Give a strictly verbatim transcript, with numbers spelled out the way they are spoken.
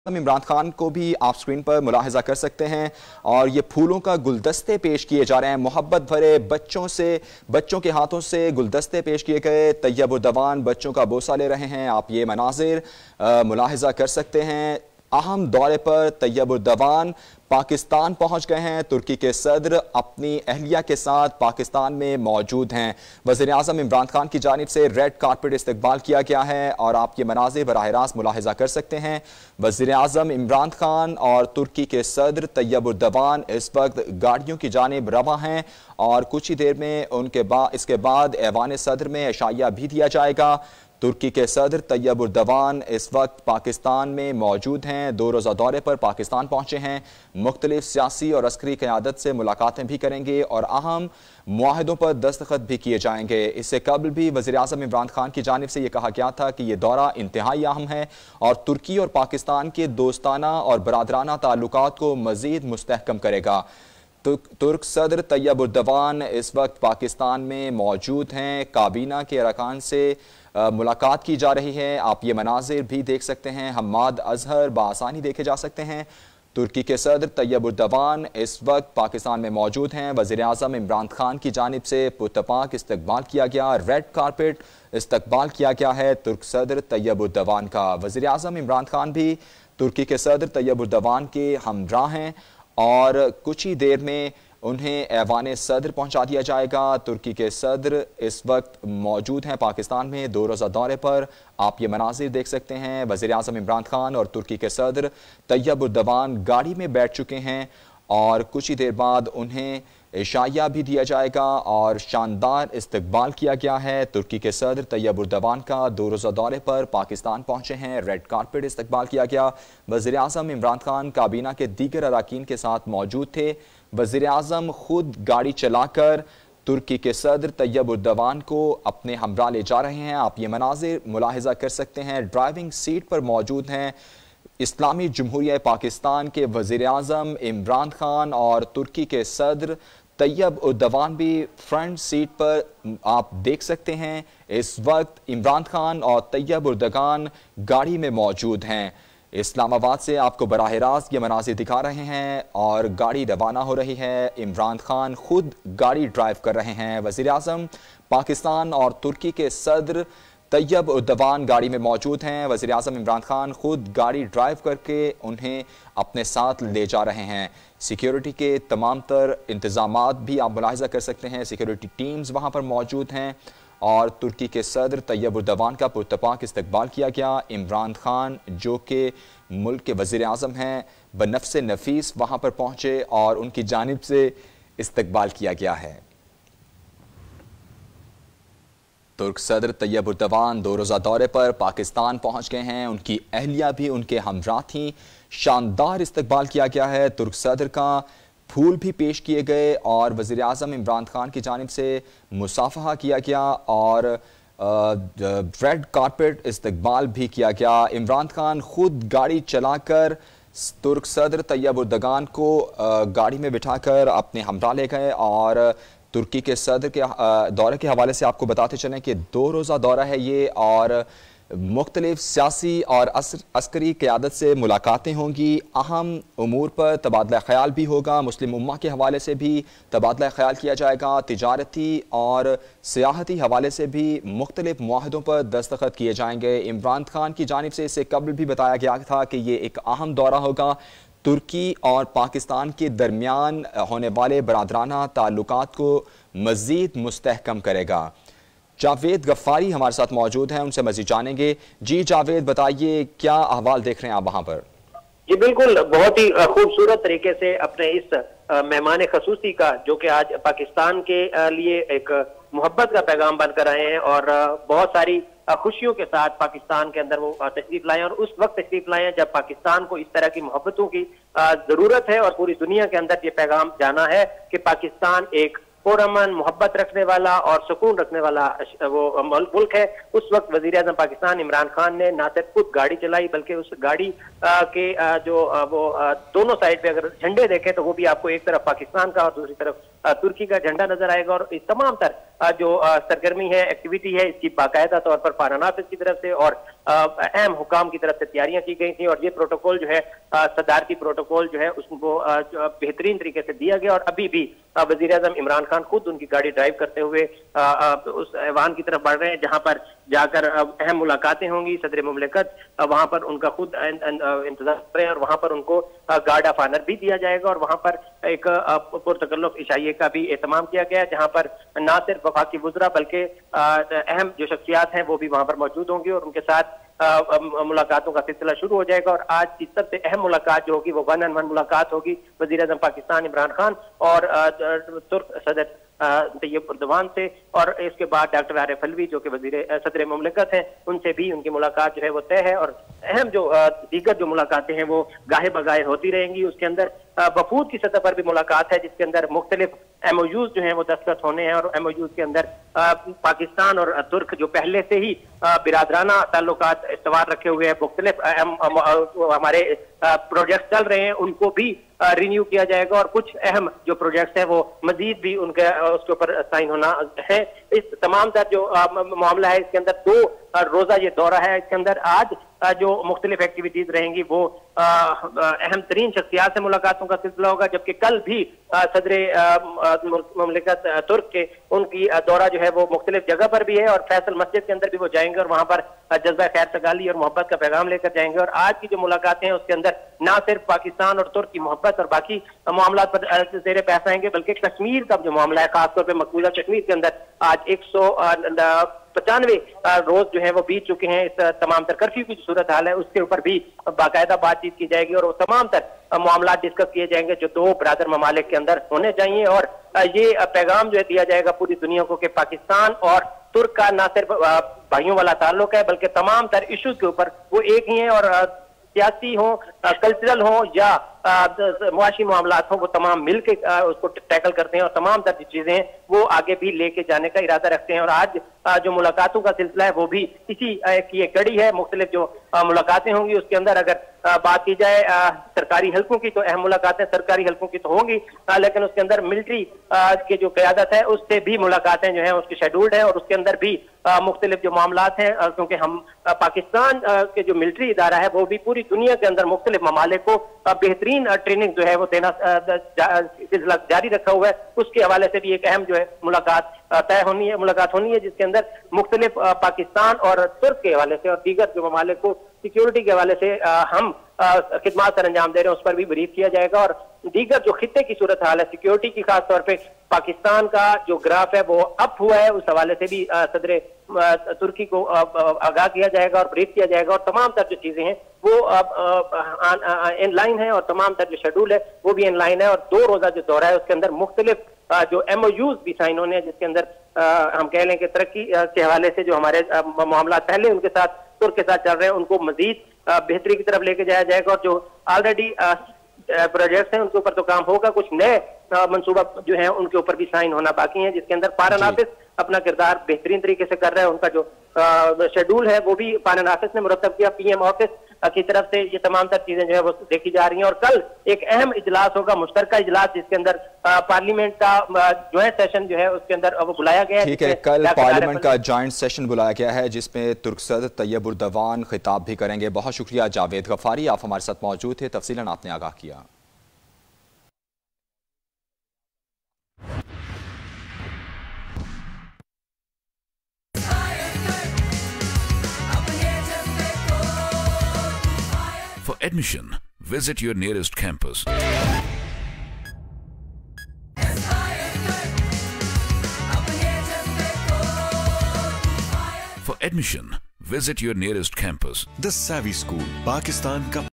हम इमरान खान को भी आप स्क्रीन पर मुलाहिजा कर सकते हैं और ये फूलों का गुलदस्ते पेश किए जा रहे हैं। मोहब्बत भरे बच्चों से बच्चों के हाथों से गुलदस्ते पेश किए गए। तैयब उद्दवान बच्चों का बोसा ले रहे हैं। आप ये मनाजिर मुलाहिजा कर सकते हैं। अहम दौरे पर तैयब उद्दवान पाकिस्तान पहुंच गए हैं। तुर्की के सदर अपनी अहलिया के साथ पाकिस्तान में मौजूद हैं। वज़ीर आज़म इमरान खान की जानिब से रेड कारपेट इस्तकबाल किया गया है और आप ये मनाज़िर बराह रास्त मुलाहिजा कर सकते हैं। वज़ीर आज़म इमरान खान और तुर्की के सदर तैयब उद्दवान इस वक्त गाड़ियों की जानिब रवा हैं और कुछ ही देर में उनके बाद इसके बाद ऐवान सदर में इशाया भी दिया जाएगा। तुर्की के सदर तैयब उद्दवान इस वक्त पाकिस्तान में मौजूद हैं। दो रोज़ा दौरे पर पाकिस्तान पहुंचे हैं। मुख्तलिफ सियासी और अस्करी क़यादत से मुलाकातें भी करेंगे और अहम मुआहदों पर दस्तखत भी किए जाएंगे। इससे कबल भी वज़ीर आज़म इमरान खान की जानिब से यह कहा गया था कि यह दौरा इंतहाई अहम है और तुर्की और पाकिस्तान के दोस्ताना और बरादराना ताल्लुकात को मज़ीद मुस्तहकम करेगा। तुर्क सदर तैयब उद्दवान इस वक्त पाकिस्तान में मौजूद हैं। काबीना के अरकान से आ, मुलाकात की जा रही है। आप ये मनाजिर भी देख सकते हैं। हम्माद अजहर बासानी देखे जा सकते हैं। तुर्की के सदर तैयब उद्दवान इस वक्त पाकिस्तान में मौजूद हैं। वज़ीर आज़म इमरान खान की जानिब से पुरतपाक इस्तकबाल किया गया। रेड कारपेट इस्तकबाल किया गया है तुर्क सदर तैयब उद्दवान का। वज़ीर आज़म इमरान खान भी तुर्की के सदर तैयब उद्दवान के हमराह हैं और कुछ ही देर में उन्हें ऐवान सदर पहुंचा दिया जाएगा। तुर्की के सदर इस वक्त मौजूद हैं पाकिस्तान में दो रोज़ा दौरे पर। आप ये मनाजिर देख सकते हैं। वज़ीर आज़म इमरान खान और तुर्की के सदर तैयब उद्दवान गाड़ी में बैठ चुके हैं और कुछ ही देर बाद उन्हें इशाया भी दिया जाएगा और शानदार इस्तकबाल किया गया है। तुर्की के सदर तैयब उद्दवान का दो रोज़ा दौरे पर पाकिस्तान पहुंचे हैं। रेड कारपेट इस्तकबाल किया गया। वज़ीर आज़म इमरान खान काबीना के दीगर अराकीन के साथ मौजूद थे। वज़ीर आज़म खुद गाड़ी चलाकर तुर्की के सदर तैयब उद्दवान को अपने हमरा ले जा रहे हैं। आप ये मनाजिर मुलाहिजा कर सकते हैं। ड्राइविंग सीट पर मौजूद हैं इस्लामी जमहूरिया पाकिस्तान के वज़ीर आज़म इमरान खान और तुर्की के सदर तैयब उद्दवान भी फ्रंट सीट पर आप देख सकते हैं। इस वक्त इमरान खान और तैयब उद्दवान गाड़ी में मौजूद हैं। इस्लामाबाद से आपको बराह रास्त ये मनाज़िर दिखा रहे हैं और गाड़ी रवाना हो रही है। इमरान खान खुद गाड़ी ड्राइव कर रहे हैं। वज़ीर आज़म पाकिस्तान और तुर्की के सदर तैयब उद्दवान गाड़ी में मौजूद हैं। वज़ीर आज़म इमरान खान खुद गाड़ी ड्राइव करके उन्हें अपने साथ ले जा रहे हैं। सिक्योरिटी के तमाम तर इंतज़ामात भी आप मुलाहिज़ा कर सकते हैं। सिक्योरिटी टीम्स वहाँ पर मौजूद हैं और तुर्की के सदर तैयब उद्दवान का पुरतपाक इस्तकबाल किया गया। इमरान खान जो कि मुल्क के वज़ीर आज़म हैं बनफ़्स नफीस वहाँ पर पहुँचे और उनकी जानिब से इस्तकबाल किया गया है। तुर्क सदर तैयब उद्दवान दो रोज़ा दौरे पर पाकिस्तान पहुँच गए हैं। उनकी अहलिया भी उनके हमराह थीं। शानदार इस्तकबाल किया गया है। तुर्क सदर का फूल भी पेश किए गए और वज़ीर आज़म इमरान खान की जानिब से मुसाफ़हा किया गया और रेड कारपेट इस्तकबाल भी किया गया। इमरान खान खुद गाड़ी चलाकर तुर्क सदर तैयब उद्दवान को गाड़ी में बिठाकर अपने हमरा ले गए और तुर्की के सदर के दौरे के हवाले से आपको बताते चलें कि दो रोज़ा दौरा है ये और मुख्तलिफ सियासी और अस्करी क़यादत से मुलाकातें होंगी। अहम उमूर पर तबादला ख्याल भी होगा। मुस्लिम उम्मा के हवाले से भी तबादला ख्याल किया जाएगा। तिजारती और सियाहती हवाले से भी मुख्तलिफ मुआहदों पर दस्तखत किए जाएंगे। इमरान खान की जानिब से इससे कबल भी बताया गया था कि ये एक अहम दौरा होगा। तुर्की और पाकिस्तान के दरमियान होने वाले बरादराना ताल्लुकात को मज़ीद मुस्तहकम करेगा। जावेद गफ्फारी हमारे साथ मौजूद हैं, उनसे मज़ीद जानेंगे। जी जावेद, बताइए क्या अहवाल देख रहे हैं आप वहाँ पर? जी बिल्कुल, बहुत ही खूबसूरत तरीके से अपने इस मेहमान खसूसी का जो कि आज पाकिस्तान के लिए एक मोहब्बत का पैगाम बनकर आए हैं और बहुत सारी खुशियों के साथ पाकिस्तान के अंदर वो तशरीफ लाए और उस वक्त तशरीफ लाए जब पाकिस्तान को इस तरह की मोहब्बतों की जरूरत है और पूरी दुनिया के अंदर ये पैगाम जाना है कि पाकिस्तान एक पुरअमन मोहब्बत रखने वाला और सुकून रखने वाला वो मुल्क है। उस वक्त वजीर आज़म पाकिस्तान इमरान खान ने ना सिर्फ खुद गाड़ी चलाई बल्कि उस गाड़ी के जो वो दोनों साइड पे अगर झंडे देखें तो वो भी आपको एक तरफ पाकिस्तान का और दूसरी तरफ तुर्की का झंडा नजर आएगा और इस तमाम तर जो सरगर्मी है, एक्टिविटी है, इसकी बाकायदा तौर पर फारहान हाफिज की तरफ से और अहम हुकाम की तरफ से तैयारियां की गई थी और ये प्रोटोकॉल जो है सदारती प्रोटोकॉल जो है उसको बेहतरीन तरीके से दिया गया और अभी भी वजीर आजम इमरान खान खुद उनकी गाड़ी ड्राइव करते हुए उस ऐवान की तरफ बढ़ रहे हैं जहां पर जाकर अहम मुलाकातें होंगी। सदर मुमलिकत वहां पर उनका खुद इंतजार कर रहे हैं और वहां पर उनको गार्ड ऑफ ऑनर भी दिया जाएगा और वहां पर एक पुरतकल्लुफ इशाइये का भी एहतमाम किया गया जहां पर न सिर्फ वफाकी वुज़रा बल्कि अहम जो शख्सियात हैं वो भी वहां पर मौजूद होंगी और उनके साथ मुलाकातों का सिलसिला शुरू हो जाएगा। और आज की सबसे अहम मुलाकात जो होगी वो वन एंड वन मुलाकात होगी वज़ीर आज़म पाकिस्तान इमरान खान और तुर्क सदर तैयब उर्दवान से और इसके बाद डॉक्टर आरिफ अलवी जो कि वजीर सदर मुमलिकत हैं उनसे भी उनकी मुलाकात जो है वो तय है और अहम जो दीगर जो मुलाकातें हैं वो गाहे बगाहे होती रहेंगी। उसके अंदर वफूद की सतह पर भी मुलाकात है जिसके अंदर मुख्तलिफ एमओयूज जो हैं वो दस्तखत होने हैं और एमओयूज के अंदर पाकिस्तान और तुर्क जो पहले से ही बिरादराना ताल्लुकात इस्तवार रखे हुए हैं, मुख्तलिफ हमारे प्रोजेक्ट चल रहे हैं उनको भी रिन्यू किया जाएगा और कुछ अहम जो प्रोजेक्ट्स हैं वो मजीद भी उनके उसके ऊपर साइन होना है। इस तमाम तर जो मामला है इसके अंदर दो रोजा ये दौरा है, इसके अंदर आज जो मुख्तलिफ एक्टिविटीज रहेंगी वो अहम तरीन शख्सियात से मुलाकातों का सिलसिला होगा जबकि कल भी सदर मुमलिकत तुर्क के उनकी दौरा जो है वो मुख्तलिफ जगह पर भी है और फैसल मस्जिद के अंदर भी वो जाएंगे और वहां पर जज्बा खैर सगाली और मोहब्बत का पैगाम लेकर जाएंगे। और आज की जो मुलाकातें हैं उसके अंदर ना सिर्फ पाकिस्तान और तुर्क की मोहब्बत और बाकी मामला पर जेर बहस आएंगे बल्कि कश्मीर का जो मामला है खासतौर पर मकबूजा कश्मीर के अंदर आज एक सौ पचानवे रोज जो है वो बीत चुके हैं इस तमाम तर कर्फ्यू की जो सूरत हाल है उसके ऊपर भी बाकायदा बातचीत की जाएगी और वो तमाम तर मामला डिस्कस किए जाएंगे जो दो बरादर ममालिक के अंदर होने चाहिए। और ये पैगाम जो है दिया जाएगा पूरी दुनिया को कि पाकिस्तान और तुर्क का ना सिर्फ भाइयों वाला ताल्लुक है बल्कि तमाम तर इश्यूज के ऊपर वो एक ही है और सियासी हो, कल्चरल हो या मुआशी मामलात हो वो तमाम मिल के उसको टैकल करते हैं और तमाम तरह की चीजें हैं वो आगे भी लेके जाने का इरादा रखते हैं। और आज जो मुलाकातों का सिलसिला है वो भी इसी की एक कड़ी है। मुख्तलिफ जो मुलाकातें होंगी उसके अंदर अगर बात की जाए सरकारी हल्कों की तो अहम मुलाकातें सरकारी हल्कों की तो होंगी लेकिन उसके अंदर मिलिट्री की जो क़यादत है उससे भी मुलाकातें जो है उसकी शेड्यूल्ड है और उसके अंदर भी मुख्तलिफ जो मामलात हैं क्योंकि हम पाकिस्तान के जो मिलिट्री इदारा है वो भी पूरी दुनिया के अंदर मुख्तलिफ ममालिक को बेहतरीन ट्रेनिंग जो है वो देना सिलसिला जारी रखा हुआ है। उसके हवाले से भी एक अहम जो है मुलाकात तय होनी है मुलाकात होनी है जिसके अंदर मुख्तलिफ पाकिस्तान और तुर्क के हवाले से और दीगर जो ममालिक को सिक्योरिटी के हवाले से हम खिदमात सर अंजाम दे रहे हैं उस पर भी ब्रीफ किया जाएगा। और दीगर जो खित्ते की सूरत हाल है सिक्योरिटी की खास तौर पे पाकिस्तान का जो ग्राफ है वो अप हुआ है उस हवाले से भी सदर तुर्की को आगाह किया जाएगा और ब्रीफ किया जाएगा और तमाम तर जो चीजें हैं वो इन लाइन है और तमाम तर जो शेड्यूल है वो भी इन लाइन है। और दो रोजा जो दौरा है उसके अंदर मुख्तलिफ जो एमओयूज भी साइन होने हैं जिसके अंदर हम कह लें कि तरक्की के हवाले से जो हमारे मामला पहले उनके साथ तुर्क के साथ चल रहे हैं उनको मजीद बेहतरी की तरफ लेके जाया जाएगा और जो ऑलरेडी प्रोजेक्ट्स हैं उनके ऊपर तो काम होगा, कुछ नए मंसूबा जो है उनके ऊपर भी साइन होना बाकी है जिसके अंदर फारहान हाफिज अपना किरदार बेहतरीन तरीके से कर रहे हैं। उनका जो शेड्यूल है वो भी फारहान हाफिज ने मुरतब किया पीएम ऑफिस की तरफ से ये तमाम तर चीजें जो है वो देखी जा रही हैं। और कल एक अहम इजलास होगा मुश्तरका इजलास जिसके अंदर पार्लियामेंट का ज्वाइंट सेशन जो है उसके अंदर वो बुलाया गया है। ठीक है, कल पार्लियामेंट का ज्वाइंट सेशन बुलाया गया है जिसमें तुर्क सदर तैयब उर्दवान खिताब भी करेंगे। बहुत शुक्रिया जावेद गफारी, आप हमारे साथ मौजूद थे, तफसीलन आपने आगाह किया। For admission, visit your nearest campus. For admission, visit your nearest campus. The Savvy School, Pakistan का